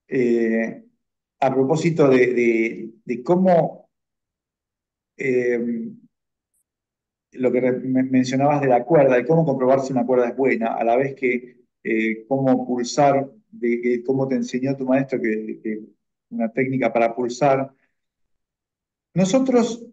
eh, a propósito de cómo eh, lo que mencionabas de la cuerda, de cómo comprobar si una cuerda es buena, a la vez que cómo pulsar, de cómo te enseñó tu maestro que una técnica para pulsar. Nosotros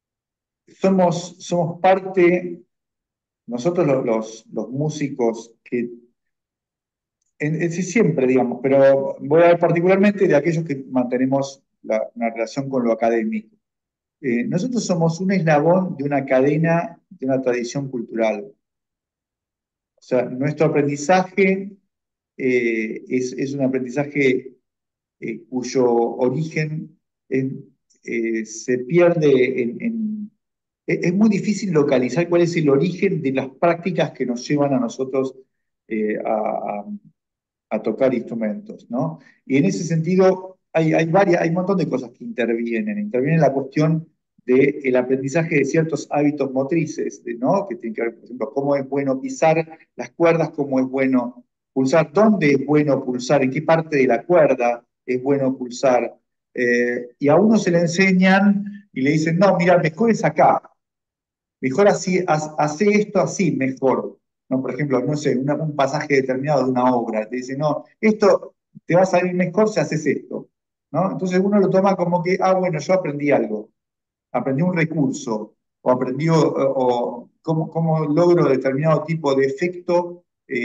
somos parte, nosotros los músicos que sí, siempre, digamos, pero voy a hablar particularmente de aquellos que mantenemos una relación con lo académico. Nosotros somos un eslabón de una cadena, de una tradición cultural. O sea, nuestro aprendizaje es un aprendizaje cuyo origen eh, se pierde es muy difícil localizar cuál es el origen de las prácticas que nos llevan a nosotros a tocar instrumentos, ¿no? Y en ese sentido hay un montón de cosas que intervienen. Interviene la cuestión del aprendizaje de ciertos hábitos motrices, ¿no? Que tienen que ver, por ejemplo, cómo es bueno pisar las cuerdas, cómo es bueno pulsar, dónde es bueno pulsar, en qué parte de la cuerda es bueno pulsar. Y a uno se le enseñan y le dicen, no, mira, mejor es acá, mejor así, hace esto así, mejor. ¿No? Por ejemplo, no sé, un pasaje determinado de una obra, te dice, no, esto te va a salir mejor si haces esto. ¿No? Entonces uno lo toma como que, ah, bueno, yo aprendí algo, aprendí un recurso, o aprendí o cómo logro determinado tipo de efecto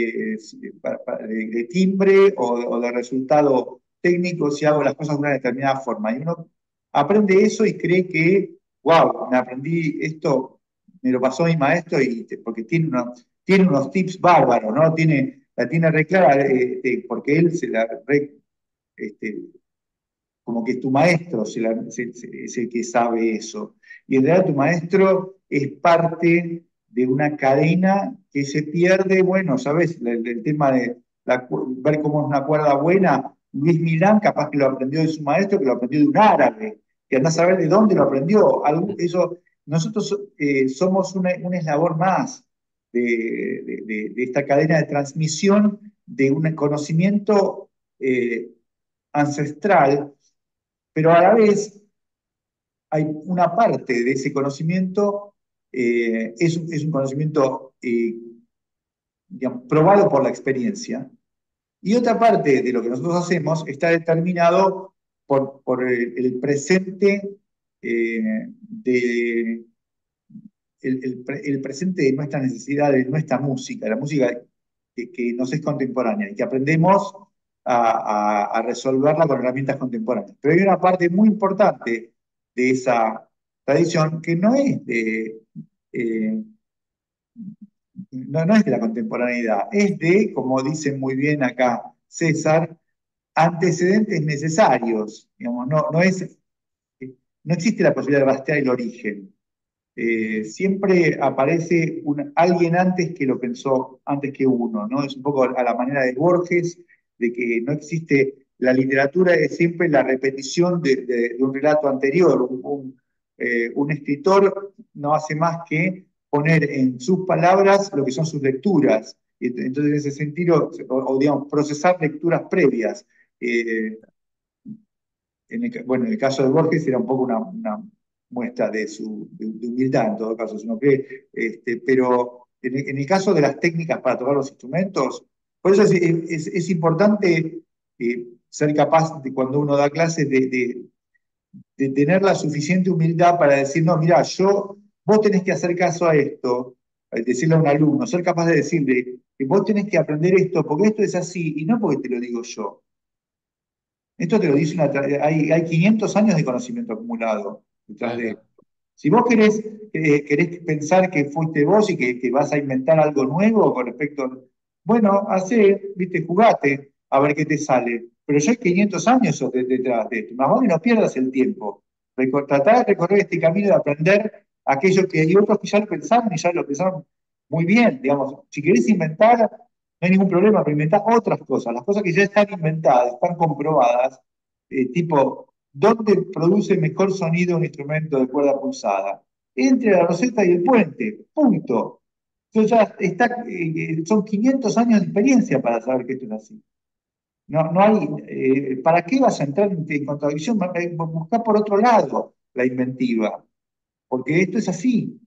de timbre o de resultado técnico si hago las cosas de una determinada forma. Y uno aprende eso y cree que, wow, me aprendí esto, me lo pasó mi maestro porque tiene unos tips bárbaros, ¿no? La tiene re clara, porque él se la este, como que tu maestro es el que sabe eso. Y en realidad tu maestro es parte de una cadena que se pierde, bueno, ¿sabes? El tema de ver cómo es una cuerda buena, Luis Milán capaz que lo aprendió de su maestro, que lo aprendió de un árabe, que anda a saber de dónde lo aprendió. Eso, nosotros somos un eslabón más de esta cadena de transmisión de un conocimiento ancestral, pero a la vez hay una parte de ese conocimiento, es un conocimiento digamos, probado por la experiencia, y otra parte de lo que nosotros hacemos está determinado por el presente el presente de nuestras necesidades, de nuestra música, la música que nos es contemporánea y que aprendemos a resolverla con herramientas contemporáneas. Pero hay una parte muy importante de esa tradición que eh, no es de la contemporaneidad, es de, como dice muy bien acá César, antecedentes necesarios. Digamos, no existe la posibilidad de rastrear el origen. Siempre aparece alguien antes que lo pensó, antes que uno, ¿no? Es un poco a la manera de Borges, de que no existe, la literatura es siempre la repetición de un relato anterior. Un escritor no hace más que poner en sus palabras lo que son sus lecturas. Entonces, en ese sentido, digamos, procesar lecturas previas. Eh, bueno, en el caso de Borges era un poco una muestra de humildad en todo caso, sino que, pero en el caso de las técnicas para tocar los instrumentos, por eso es importante ser capaz de cuando uno da clases de tener la suficiente humildad para decir, no, mira, vos tenés que hacer caso a esto, decirle a un alumno, ser capaz de decirle que vos tenés que aprender esto porque esto es así y no porque te lo digo yo. Esto te lo dice hay 500 años de conocimiento acumulado detrás de esto. Claro. Si vos querés pensar que fuiste vos y que vas a inventar algo nuevo con respecto, bueno, viste, jugate a ver qué te sale. Pero ya hay 500 años detrás de esto. Más vale no pierdas el tiempo. Tratar de recorrer este camino de aprender aquello que hay otros que ya lo pensaron y ya lo pensaron muy bien. Digamos, si querés inventar, no hay ningún problema, pero inventar otras cosas. Las cosas que ya están inventadas, están comprobadas, tipo, ¿dónde produce mejor sonido un instrumento de cuerda pulsada? Entre la roseta y el puente, punto. Entonces son 500 años de experiencia para saber que esto es así. No hay, ¿para qué vas a entrar en contradicción? Buscar por otro lado la inventiva, porque esto es así.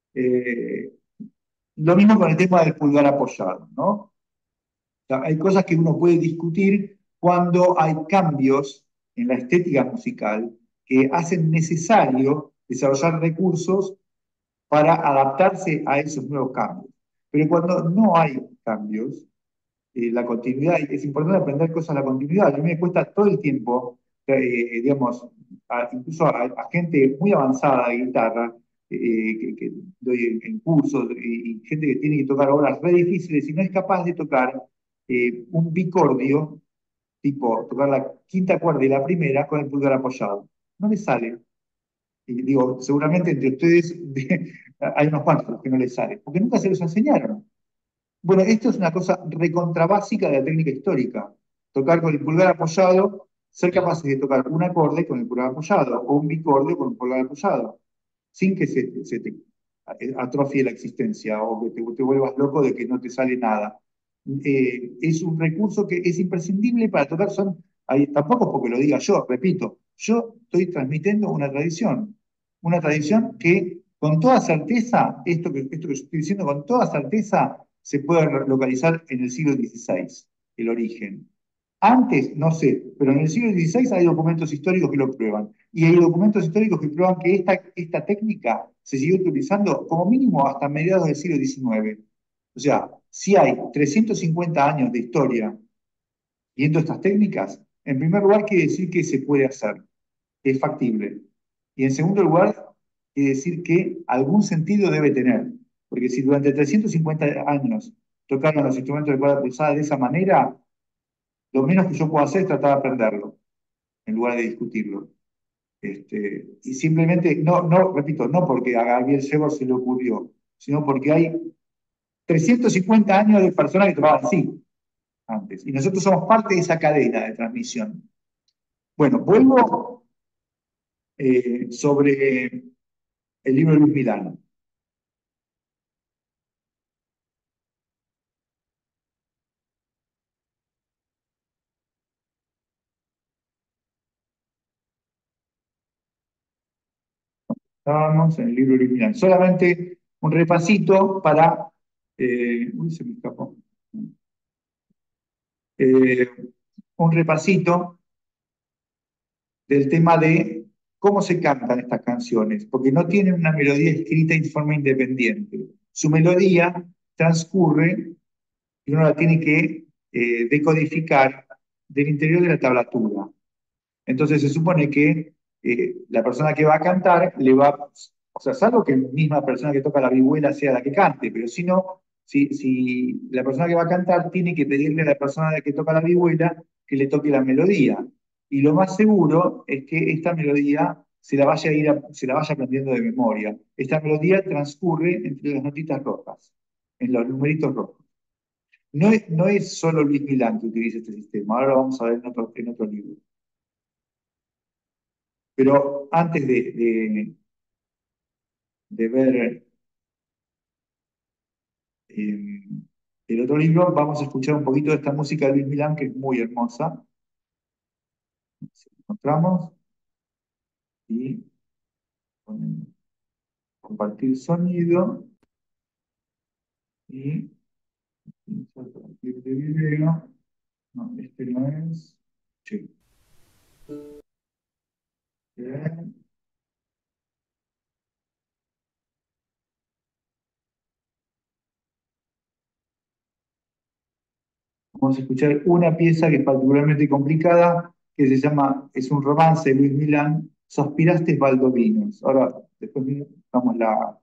Eh, lo mismo con el tema del pulgar apoyado, ¿no? O sea, hay cosas que uno puede discutir cuando hay cambios en la estética musical que hacen necesario desarrollar recursos para adaptarse a esos nuevos cambios. Pero cuando no hay cambios, la continuidad, es importante aprender cosas a la continuidad. A mí me cuesta todo el tiempo, digamos, incluso a gente muy avanzada de guitarra, que doy en cursos, y gente que tiene que tocar obras re difíciles y no es capaz de tocar un bicordio, tipo tocar la quinta cuerda y la primera con el pulgar apoyado. No le sale. Y digo, seguramente entre ustedes hay unos cuantos que no les sale, porque nunca se los enseñaron. Bueno, esto es una cosa recontra básica de la técnica histórica. Tocar con el pulgar apoyado, ser capaces de tocar un acorde con el pulgar apoyado o un bicordio con el pulgar apoyado, sin que se te atrofie la existencia o que te vuelvas loco de que no te sale nada. Es un recurso que es imprescindible para tocar. Tampoco es porque lo diga yo, repito, yo estoy transmitiendo una tradición que con toda certeza, esto que yo estoy diciendo con toda certeza, se puede localizar en el siglo XVI, el origen. Antes, no sé, pero en el siglo XVI hay documentos históricos que lo prueban. Y hay documentos históricos que prueban que esta técnica se siguió utilizando como mínimo hasta mediados del siglo XIX. O sea, si hay 350 años de historia viendo estas técnicas, en primer lugar quiere decir que se puede hacer, que es factible. Y en segundo lugar, quiere decir que algún sentido debe tener. Porque si durante 350 años tocaron los instrumentos de cuerda pulsada de esa manera, lo menos que yo puedo hacer es tratar de aprenderlo, en lugar de discutirlo. Y simplemente, repito, no porque a Gabriel Shevor se le ocurrió, sino porque hay 350 años de personas que tocaban así antes. Y nosotros somos parte de esa cadena de transmisión. Bueno, vuelvo sobre el libro de Luis Milano. Estábamos en el libro de Luis Milano. Solamente un repasito para... uy, se me escapó. Eh, un repasito del tema de cómo se cantan estas canciones, porque no tienen una melodía escrita en forma independiente. Su melodía transcurre y uno la tiene que decodificar del interior de la tablatura. Entonces se supone que la persona que va a cantar le va, o sea, salvo que la misma persona que toca la vihuela sea la que cante, pero si no, si la persona que va a cantar tiene que pedirle a la persona que toca la vihuela que le toque la melodía. Y lo más seguro es que esta melodía se la vaya aprendiendo de memoria. Esta melodía transcurre entre las notitas rojas, en los numeritos rojos. No es solo Luis Milán que utiliza este sistema, ahora lo vamos a ver en otro libro. Pero antes de ver eh, el otro libro, vamos a escuchar un poquito de esta música de Luis Milán, que es muy hermosa. Si la encontramos y ponemos compartir sonido y compartir de video. No, este no es. Sí. Bien. Vamos a escuchar una pieza que es particularmente complicada, que se llama, es un romance de Luis Milán, Sospiraste Baldovinos. Ahora, después vamos la,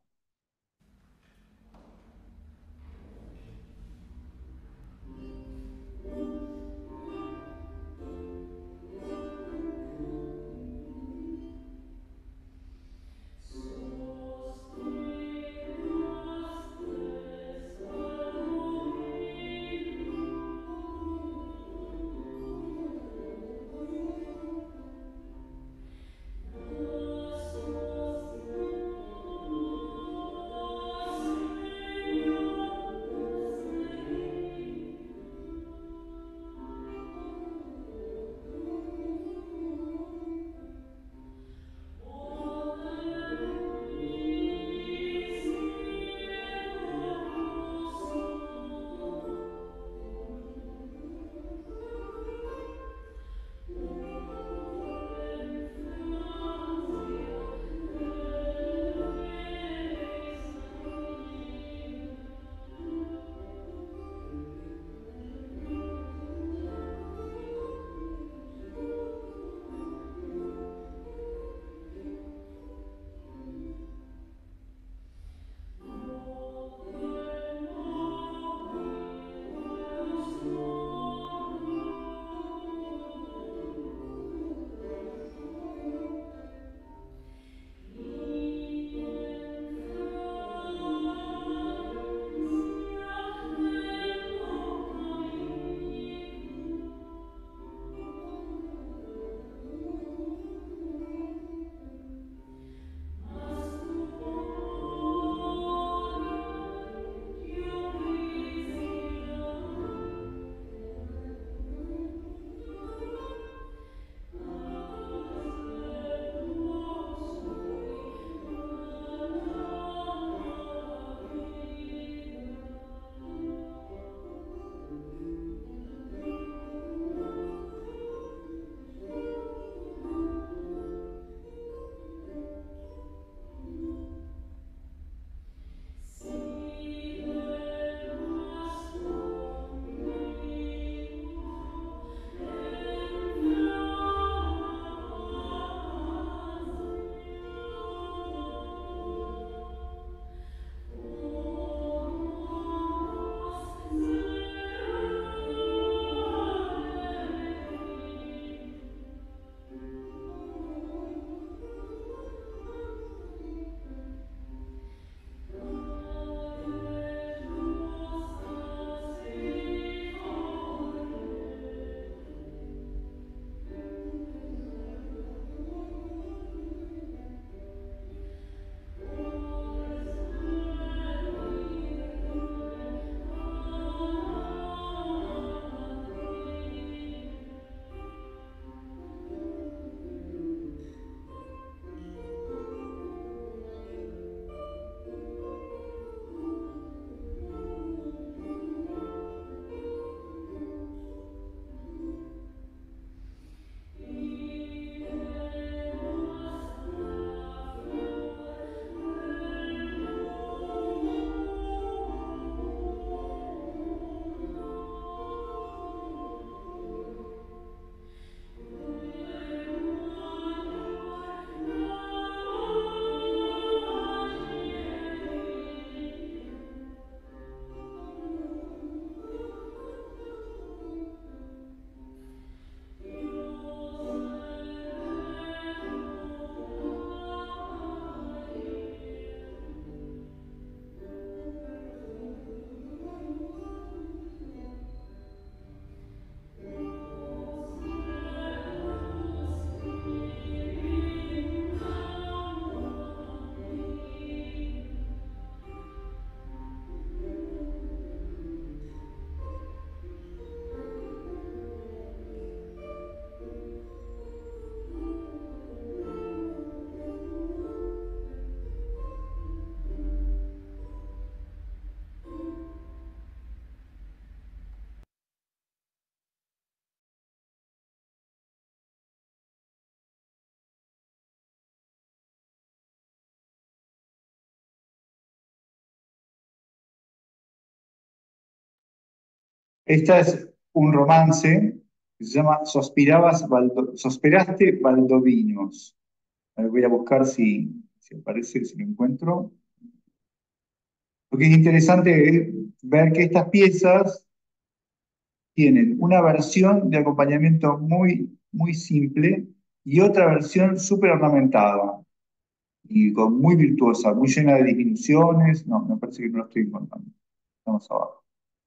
Esta es un romance que se llama Sosperaste Baldovinos. A ver, voy a buscar si aparece, si lo encuentro. Lo que es interesante es ver que estas piezas tienen una versión de acompañamiento muy, muy simple y otra versión súper ornamentada y muy virtuosa, muy llena de disminuciones. No, me parece que no lo estoy encontrando. Vamos abajo.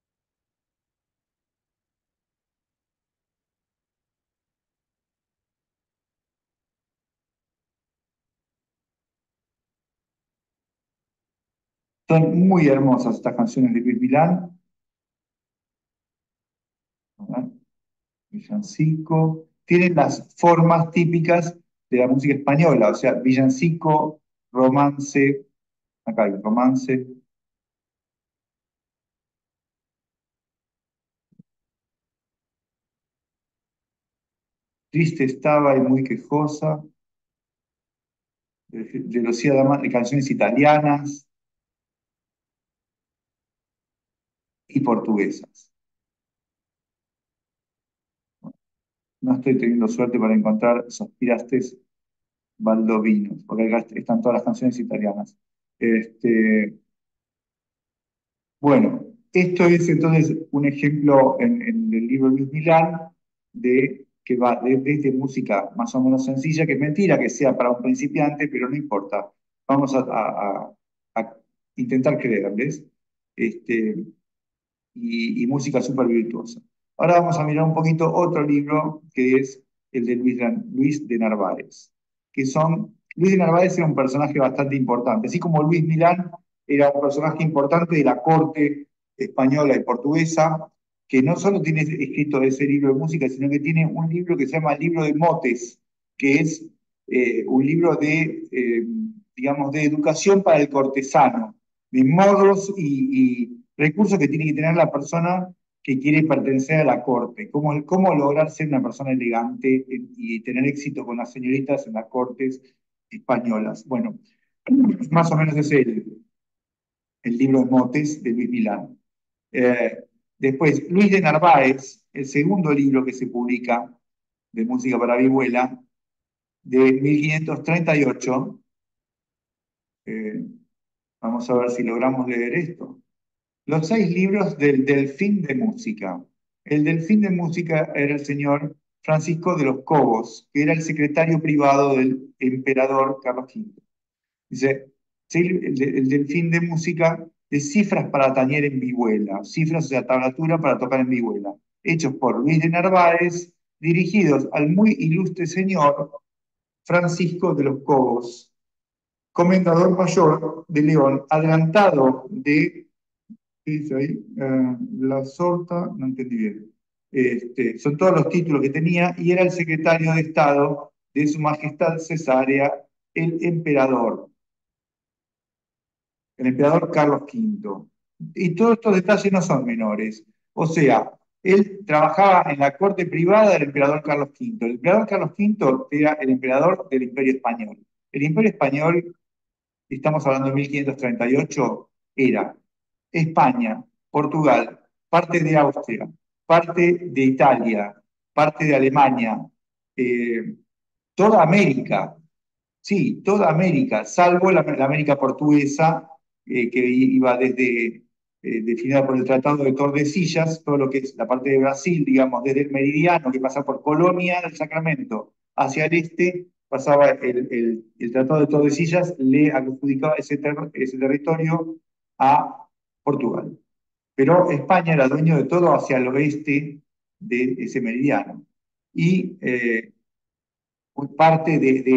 Son muy hermosas estas canciones de Luis Milán, ¿verdad? Villancico. Tienen las formas típicas de la música española, o sea, villancico, romance, acá hay romance, triste estaba y muy quejosa, de Lucía Dama, de canciones italianas y portuguesas. No estoy teniendo suerte para encontrar Sospirastes Baldovinos, porque acá están todas las canciones italianas. Este, bueno, esto es entonces un ejemplo en el libro de Luis Milán de que va desde música más o menos sencilla, que es mentira que sea para un principiante, pero no importa. Vamos a intentar creerles. Este, y música súper virtuosa. Ahora vamos a mirar un poquito otro libro que es el de Luis de Narváez, Luis de Narváez era un personaje bastante importante, así como Luis Milán era un personaje importante de la corte española y portuguesa, que no solo tiene escrito ese libro de música, sino que tiene un libro que se llama el Libro de Motes, que es un libro digamos, de educación para el cortesano, de modos y recursos que tiene que tener la persona que quiere pertenecer a la corte, cómo lograr ser una persona elegante y tener éxito con las señoritas en las cortes españolas. Bueno, más o menos es el libro de motes de Luis Milán. Eh, Después, Luis de Narváez, el segundo libro que se publica de música para vihuela, de 1538. eh, Vamos a ver si logramos leer esto. Los 6 libros del Delfín de Música. El Delfín de Música era el señor Francisco de los Cobos, que era el secretario privado del emperador Carlos V. Dice, sí, el Delfín de Música de cifras para tañer en vihuela, cifras, o sea, tablatura para tocar en vihuela, hechos por Luis de Narváez, dirigidos al muy ilustre señor Francisco de los Cobos, comendador mayor de León, adelantado de. ¿Qué dice ahí? La Sorta, no entendí bien. Son todos los títulos que tenía y era el secretario de Estado de Su Majestad Cesárea, el emperador, el emperador Carlos V. Y todos estos detalles no son menores. O sea, él trabajaba en la corte privada del emperador Carlos V. El emperador Carlos V era el emperador del Imperio Español. El Imperio Español, estamos hablando de 1538, era España, Portugal, parte de Austria, parte de Italia, parte de Alemania, eh, toda América, sí, toda América, salvo la América portuguesa, que iba desde, definida por el Tratado de Tordesillas, todo lo que es la parte de Brasil, digamos, desde el meridiano que pasa por Colonia del Sacramento hacia el este, pasaba el Tratado de Tordesillas, le adjudicaba ese territorio a Portugal. Pero España era dueño de todo hacia el oeste de ese meridiano. Y parte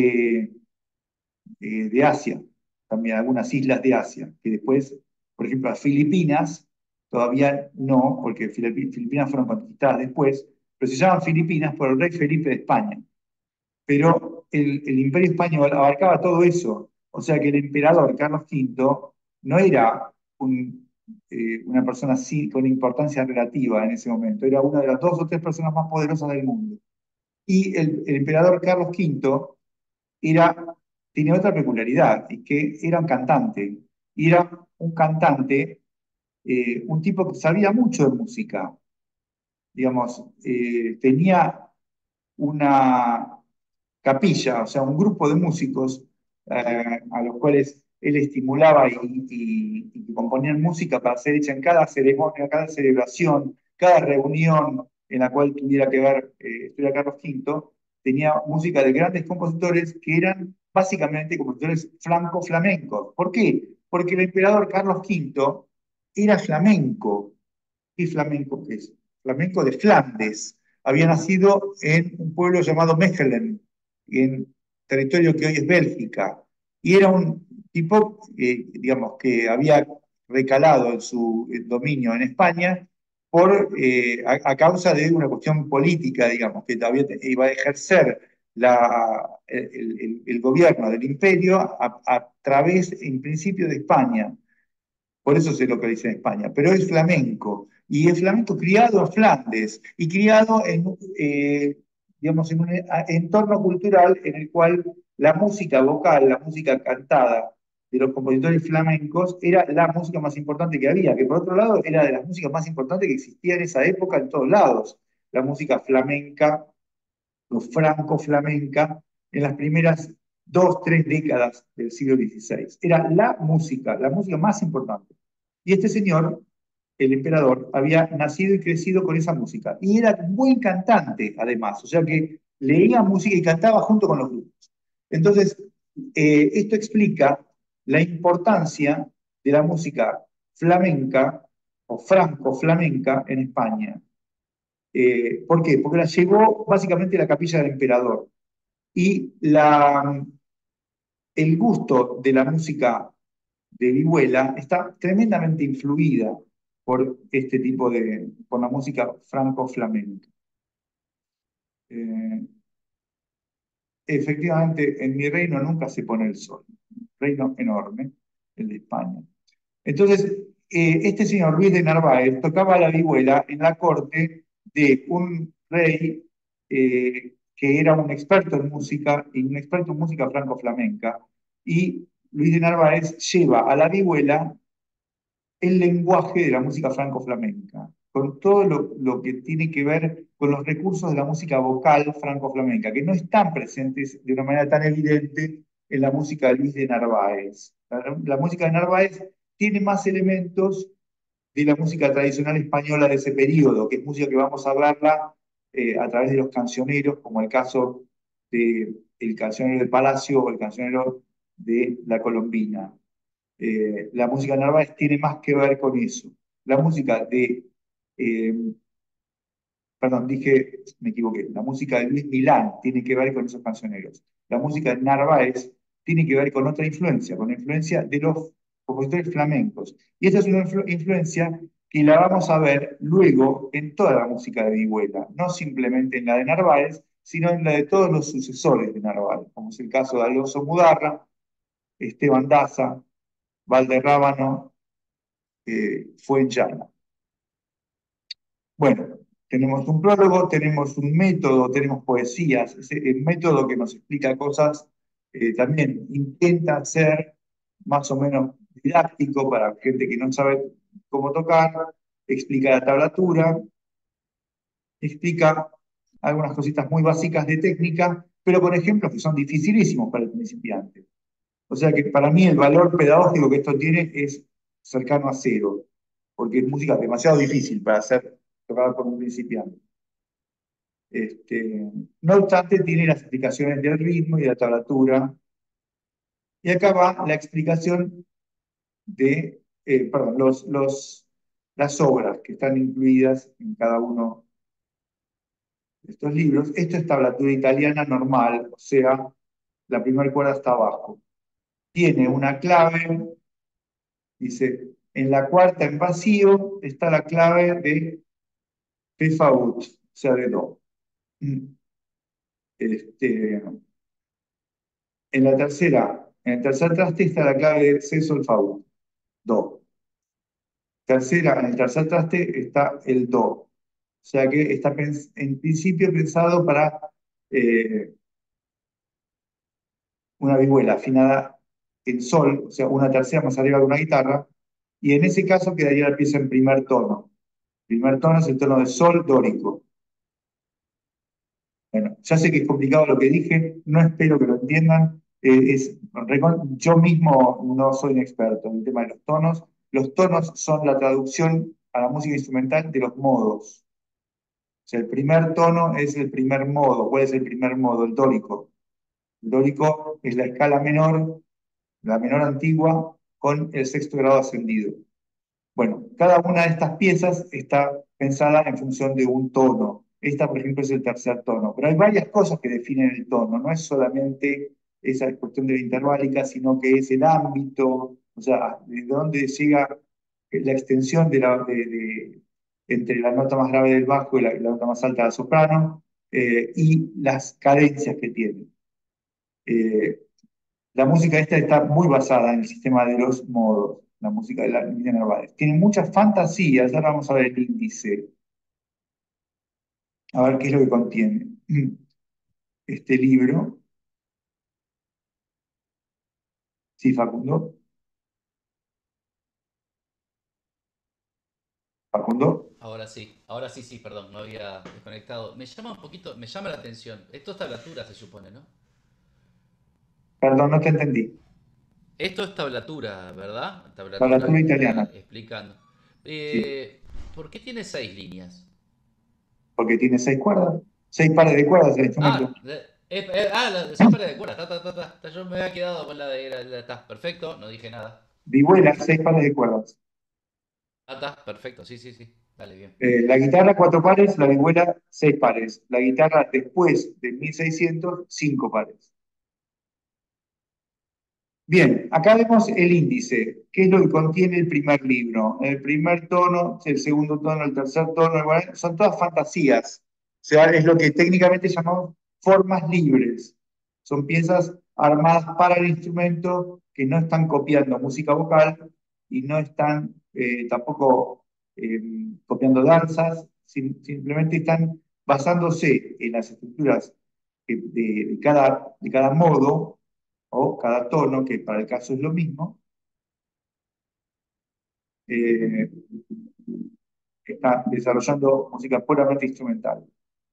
de Asia, también algunas islas de Asia, que después, por ejemplo, las Filipinas, todavía no, porque Filipinas fueron conquistadas después, pero se llaman Filipinas por el rey Felipe de España. Pero el Imperio Español abarcaba todo eso, o sea que el emperador Carlos V no era una persona así con importancia relativa en ese momento, era una de las 2 o 3 personas más poderosas del mundo. Y el emperador Carlos V era, tenía otra peculiaridad, y que era un cantante. Y era un cantante, un tipo que sabía mucho de música. digamos, tenía una capilla, o sea, un grupo de músicos a los cuales él estimulaba y que componían música para ser hecha en cada ceremonia, cada celebración, cada reunión en la cual tuviera que ver estuviera Carlos V, tenía música de grandes compositores que eran básicamente compositores franco-flamencos. ¿Por qué? Porque el emperador Carlos V era flamenco. ¿Qué flamenco que es? Flamenco de Flandes. Había nacido en un pueblo llamado Mechelen, en territorio que hoy es Bélgica. Y era un tipo, digamos, que había recalado en su dominio en España a causa de una cuestión política, digamos, que todavía iba a ejercer el gobierno del imperio a través, en principio, de España. Por eso se localiza en España, pero es flamenco, y es flamenco criado en Flandes, y criado digamos, en un entorno cultural en el cual la música vocal, la música cantada de los compositores flamencos era la música más importante que había, que por otro lado era de las músicas más importantes que existía en esa época en todos lados. La música flamenca, o franco-flamenca, en las primeras 2, 3 décadas del siglo XVI. Era la música más importante. Y este señor, el emperador, había nacido y crecido con esa música. Y era buen cantante, además. O sea que leía música y cantaba junto con los grupos. Entonces, esto explica la importancia de la música flamenca o franco-flamenca en España. ¿Por qué? Porque la llevó básicamente la capilla del emperador. Y el gusto de la música de Vihuela está tremendamente influida por por la música franco-flamenca. Eh, Efectivamente, en mi reino nunca se pone el sol. Un reino enorme, el de España. Entonces, este señor Luis de Narváez tocaba la vihuela en la corte de un rey que era un experto en música, y un experto en música franco-flamenca, y Luis de Narváez lleva a la vihuela el lenguaje de la música franco-flamenca, con todo lo que tiene que ver con los recursos de la música vocal franco-flamenca, que no están presentes de una manera tan evidente en la música de Luis de Narváez. La música de Narváez tiene más elementos de la música tradicional española de ese periodo, que es música que vamos a hablarla a través de los cancioneros, como el caso de el cancionero del Palacio o el cancionero de La Colombina. La música de Narváez tiene más que ver con eso. La música de, eh, perdón, me equivoqué, la música de Luis Milán tiene que ver con esos cancioneros. La música de Narváez tiene que ver con la influencia de los compositores flamencos. Y esta es una influencia que la vamos a ver luego en toda la música de Vihuela, no simplemente en la de Narváez, sino en la de todos los sucesores de Narváez, como es el caso de Alonso Mudarra, Esteban Daza, Valderrábano, Fuenllana. Bueno, tenemos un prólogo, tenemos un método, tenemos poesías. El método que nos explica cosas también intenta ser más o menos didáctico para gente que no sabe cómo tocar, explica la tablatura, explica algunas cositas muy básicas de técnica, pero con ejemplos que son dificilísimos para el principiante. O sea que para mí el valor pedagógico que esto tiene es cercano a cero, porque es música demasiado difícil para ser tocada por un principiante. No obstante, tiene las explicaciones del ritmo y de la tablatura. Y acá va la explicación de, perdón, las obras que están incluidas en cada uno de estos libros. Esto es tablatura italiana normal, o sea, la primera cuerda está abajo. Tiene una clave. Dice, en la cuarta en vacío está la clave de Fe Faut, o sea, de Do. Mm. Este, en el tercer traste está la clave de Se Sol Faut, Do. En el tercer traste está el Do. O sea que está en principio pensado para eh, una vihuela afinada en Sol, o sea, una tercera más arriba de una guitarra, y en ese caso quedaría la pieza en primer tono. Primer tono es el tono de sol dórico. Bueno, ya sé que es complicado lo que dije, no espero que lo entiendan. Yo mismo no soy un experto en el tema de los tonos. Los tonos son la traducción a la música instrumental de los modos. O sea, el primer tono es el primer modo. ¿Cuál es el primer modo? El dórico. El dórico es la escala menor, la menor antigua, con el sexto grado ascendido. Bueno, cada una de estas piezas está pensada en función de un tono. Esta, por ejemplo, es el tercer tono. Pero hay varias cosas que definen el tono. No es solamente esa cuestión de la interválica, sino que es el ámbito, o sea, de dónde llega la extensión entre la nota más grave del bajo y la nota más alta del soprano, y las cadencias que tiene. Eh, la música esta está muy basada en el sistema de los modos, la música de la Línea Narváez. Tiene muchas fantasías, ahora vamos a ver el índice, a ver qué es lo que contiene este libro. Sí, Facundo. Facundo. Ahora sí, sí, perdón, no había desconectado. Me llama un poquito, me llama la atención. Esto es tablatura, se supone, ¿no? Perdón, no te entendí. Esto es tablatura, ¿verdad? Tablatura Tablatura que me italiana, está explicando. sí, ¿Por qué tiene seis líneas? porque tiene seis cuerdas, seis pares de cuerdas el instrumento. Seis pares de cuerdas. Yo me había quedado con perfecto, no dije nada. Vihuela, seis pares de cuerdas. Perfecto, sí, sí, sí. Dale, bien. La guitarra, cuatro pares, la vihuela, seis pares. La guitarra, después de 1600, cinco pares. Bien, acá vemos el índice, qué es lo que contiene el primer libro. El primer tono, el segundo tono, el tercer tono, son todas fantasías. O sea, es lo que técnicamente llamamos formas libres. Son piezas armadas para el instrumento que no están copiando música vocal y no están tampoco copiando danzas, simplemente están basándose en las estructuras de cada modo o cada tono, que para el caso es lo mismo, eh, está desarrollando música puramente instrumental.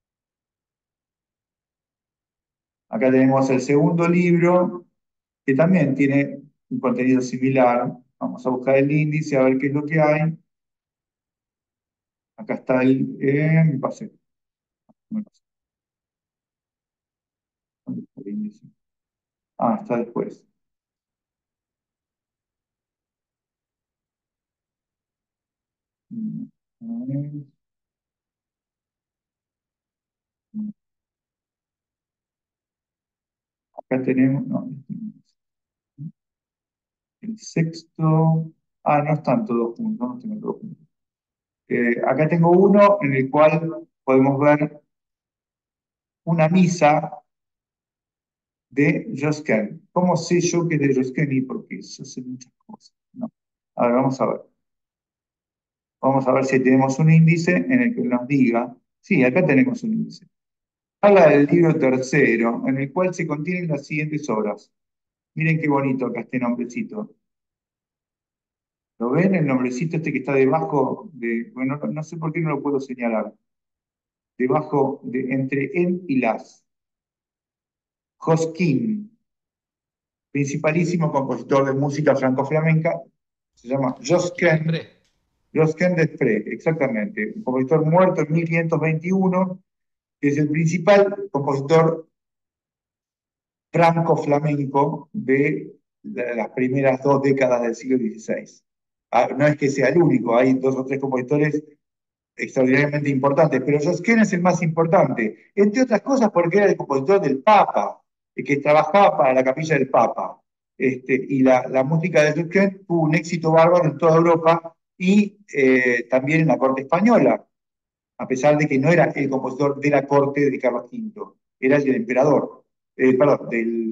Acá tenemos el segundo libro, que también tiene un contenido similar. Vamos a buscar el índice, a ver qué es lo que hay. Acá está me pasé, me pasé. ¿Dónde está el índice? Ah, está después. Acá tenemos, no, el sexto. Ah, no están todos juntos, no tengo todos juntos. Acá tengo uno en el cual podemos ver una misa de Josquin. ¿Cómo sé yo que es de Josquin? Y porque eso hace muchas cosas. No. A ver, vamos a ver. Vamos a ver si tenemos un índice en el que nos diga. Sí, acá tenemos un índice. Habla del libro tercero, en el cual se contienen las siguientes obras. Miren qué bonito acá este nombrecito. ¿Lo ven? El nombrecito este que está debajo de. Bueno, no sé por qué no lo puedo señalar. Debajo de entre en y las. Josquin, principalísimo compositor de música franco-flamenca, se llama Josquin Josquin, Desprez. Josquin Desprez, exactamente, un compositor muerto en 1521, que es el principal compositor franco-flamenco de las primeras dos décadas del siglo XVI. No es que sea el único, hay dos o tres compositores extraordinariamente importantes, pero Josquin es el más importante, entre otras cosas porque era el compositor del Papa, el que trabajaba para la capilla del Papa. Y la música de Josquin tuvo un éxito bárbaro en toda Europa y también en la corte española, a pesar de que no era el compositor de la corte de Carlos V, era el del emperador, perdón,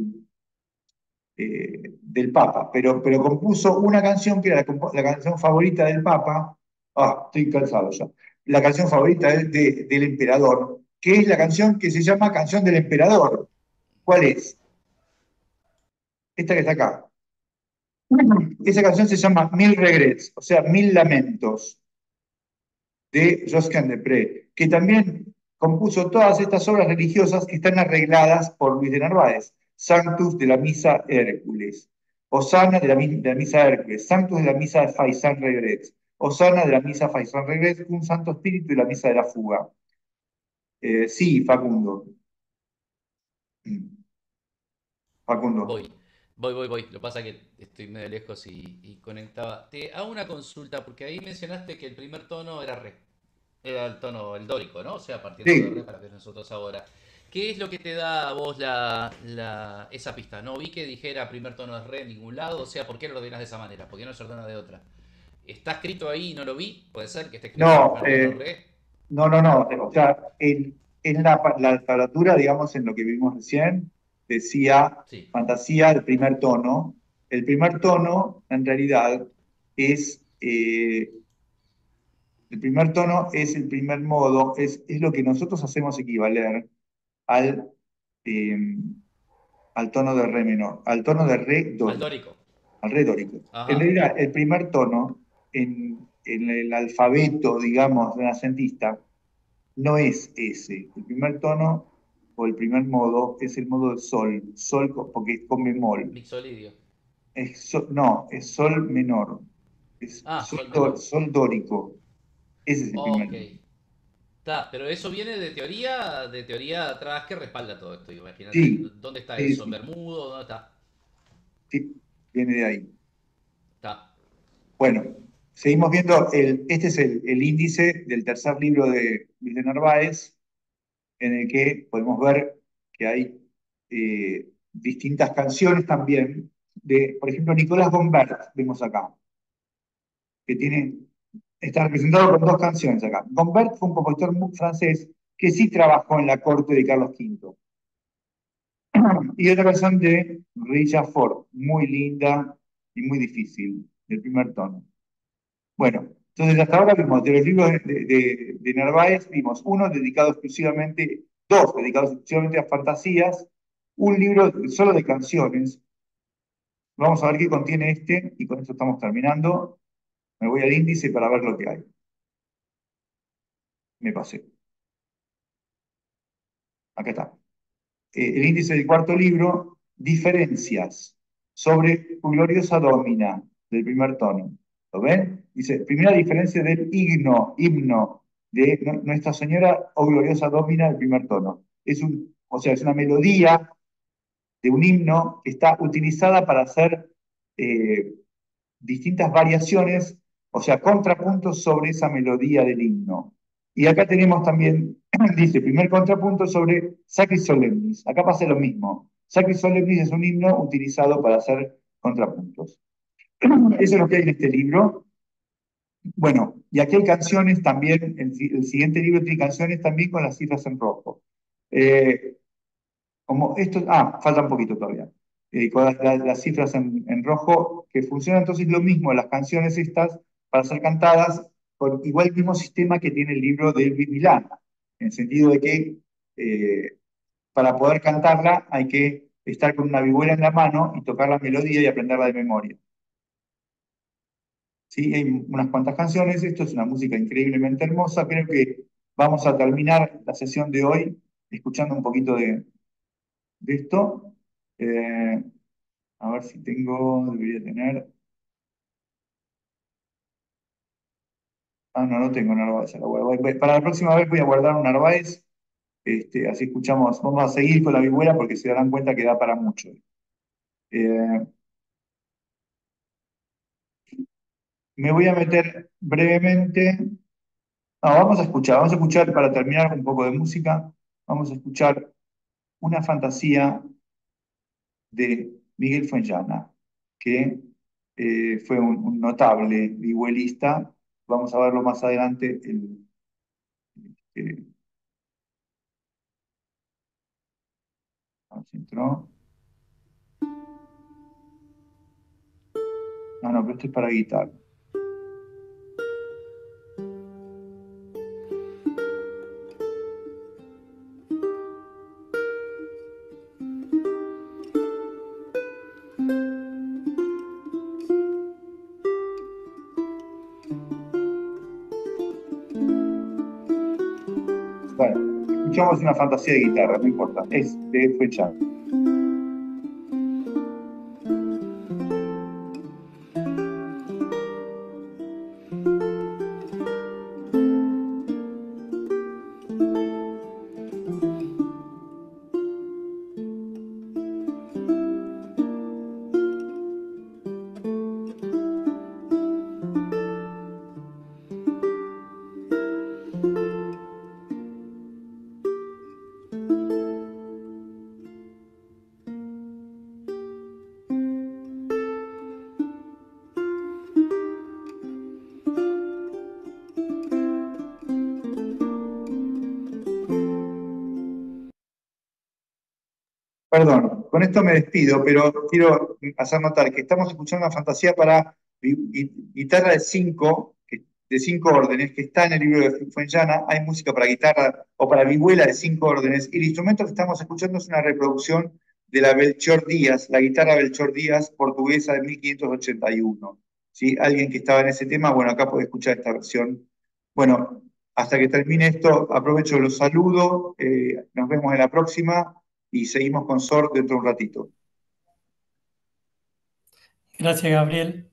del Papa, pero compuso una canción que era la canción favorita del Papa. Estoy cansado ya. La canción favorita del emperador, que es la canción que se llama Canción del Emperador. ¿Cuál es? Esta que está acá. Esa canción se llama Mil Regrets, o sea, Mil Lamentos. de Josquin des Prez, que también compuso todas estas obras religiosas que están arregladas por Luis de Narváez. Sanctus de la Misa Hércules, Osana de la Misa Hércules, Sanctus de la Misa de Faisán Regrets, Osana de la Misa Faisán Regrets, un Santo Espíritu y la Misa de la Fuga. Sí, Facundo. Facundo. Voy, voy. Lo que pasa es que estoy medio lejos y conectaba. Te hago una consulta, porque ahí mencionaste que el primer tono era re. Era el tono, el dórico, ¿no? O sea, partiendo de re Sí, para ver nosotros ahora. ¿Qué es lo que te da a vos esa pista? No vi que dijera primer tono es re en ningún lado. O sea, ¿por qué lo ordenas de esa manera? ¿Por qué no se ordena de otra? ¿Está escrito ahí y no lo vi? ¿Puede ser que esté escrito no, primer tono re? no. O sea, en la tablatura, digamos, en lo que vimos recién, decía Sí. fantasía del primer tono. El primer tono, en realidad, es el primer tono es el primer modo, es lo que nosotros hacemos equivaler al, eh, al tono de re menor, al tono de re Al dórico, dórico. al re dórico. En Ajá. realidad, el primer tono en el alfabeto, digamos, renacentista, no es ese. El primer tono o el primer modo es el modo de sol, porque es con bemol. Mixolidio. No, es sol menor, es Ah, sol menor. sol dórico. Ese es el primer Ok. tono. Está, pero eso viene de teoría atrás que respalda todo esto. Imagínate, Sí, ¿dónde está sí, eso? ¿En sí, Bermudo? ¿Dónde está? sí, viene de ahí. Está. Bueno, seguimos viendo, este es el índice del tercer libro de Luis de Narváez, en el que podemos ver que hay distintas canciones también, por ejemplo, Nicolas Gombert, vemos acá, que está representado con dos canciones acá. Gombert fue un compositor francés que sí trabajó en la corte de Carlos V. Y otra canción de Richard Ford, muy linda y muy difícil, del primer tono. Bueno, entonces hasta ahora vimos de los libros de Narváez, vimos dos dedicados exclusivamente a fantasías, un libro solo de canciones. Vamos a ver qué contiene este y con esto estamos terminando. Me voy al índice para ver lo que hay. Me pasé. Acá está. El índice del cuarto libro, diferencias sobre Gloriosa Domina, del primer tono. ¿Lo ven? Dice, primera diferencia del himno de Nuestra Señora o Gloriosa Domina, del primer tono. O sea, es una melodía de un himno que está utilizada para hacer eh, distintas variaciones, o sea, contrapuntos sobre esa melodía del himno. Y acá tenemos también, dice, primer contrapunto sobre Sacris Solemnis. Acá pasa lo mismo. Sacris Solemnis es un himno utilizado para hacer contrapuntos. Eso es lo que hay en este libro. Bueno, y aquí hay canciones también, el siguiente libro tiene canciones también con las cifras en rojo. Eh, falta un poquito todavía. Con las cifras en rojo, que funcionan entonces lo mismo, las canciones estas, para ser cantadas, con igual el mismo sistema que tiene el libro de Luis Milán, en el sentido de que para poder cantarla hay que estar con una vihuela en la mano y tocar la melodía y aprenderla de memoria. ¿Sí? Hay unas cuantas canciones, esto es una música increíblemente hermosa, creo que vamos a terminar la sesión de hoy escuchando un poquito de esto. Eh, A ver si debería tener. Ah, no, no tengo Narváez. Para la próxima vez voy a guardar un Narváez, así escuchamos. Vamos a seguir con la vihuela porque se darán cuenta que da para mucho. Eh, Me voy a meter brevemente. No, vamos a escuchar para terminar un poco de música. Vamos a escuchar una fantasía de Miguel Fuenllana, que fue un notable vihuelista. Vamos a verlo más adelante. Eh, a ver si entró. No, pero esto es para guitarra. escuchamos una fantasía de guitarra, no importa, es de Fuenchana. Perdón, con esto me despido, pero quiero hacer notar que estamos escuchando una fantasía para guitarra de cinco órdenes, que está en el libro de Fuenllana. Hay música para guitarra o para vihuela de cinco órdenes, y el instrumento que estamos escuchando es una reproducción de la Belchor Díaz, la guitarra Belchor Díaz portuguesa de 1581. ¿Sí? Alguien que estaba en ese tema, bueno, acá puede escuchar esta versión. Bueno, hasta que termine esto, aprovecho los saludos, nos vemos en la próxima y seguimos con SOR dentro de un ratito. Gracias, Gabriel.